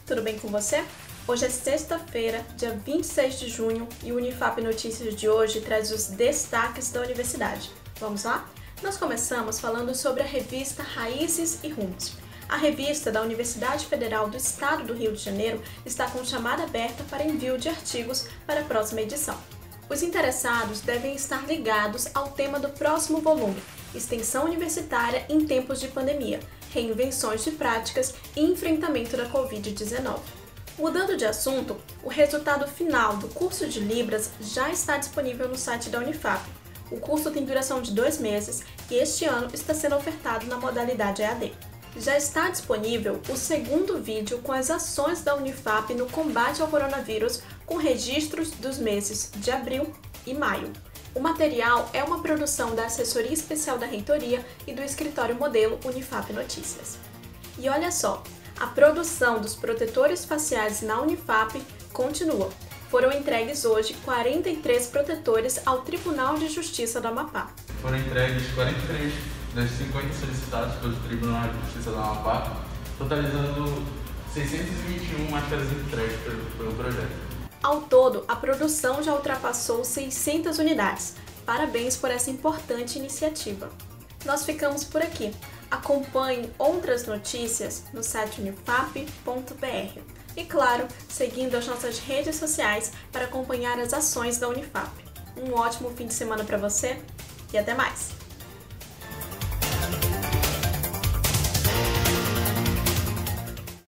tudo bem com você? Hoje é sexta-feira, dia 26 de junho, e o Unifap Notícias de hoje traz os destaques da universidade. Vamos lá? Nós começamos falando sobre a revista Raízes e Rumos. A revista da Universidade Federal do Estado do Rio de Janeiro está com chamada aberta para envio de artigos para a próxima edição. Os interessados devem estar ligados ao tema do próximo volume, Extensão Universitária em Tempos de Pandemia, Reinvenções de Práticas e Enfrentamento da Covid-19. Mudando de assunto, o resultado final do curso de Libras já está disponível no site da Unifap. O curso tem duração de 2 meses e este ano está sendo ofertado na modalidade EAD. Já está disponível o segundo vídeo com as ações da Unifap no combate ao coronavírus, com registros dos meses de abril e maio. O material é uma produção da Assessoria Especial da Reitoria e do Escritório Modelo Unifap Notícias. E olha só, a produção dos protetores faciais na Unifap continua. Foram entregues hoje 43 protetores ao Tribunal de Justiça do Amapá. Foram entregues 43 das 50 solicitadas pelo Tribunal de Justiça do Amapá, totalizando 621 máscaras entregues pelo projeto. Ao todo, a produção já ultrapassou 600 unidades. Parabéns por essa importante iniciativa. Nós ficamos por aqui. Acompanhe outras notícias no site unifap.br. E claro, seguindo as nossas redes sociais para acompanhar as ações da Unifap. Um ótimo fim de semana para você e até mais!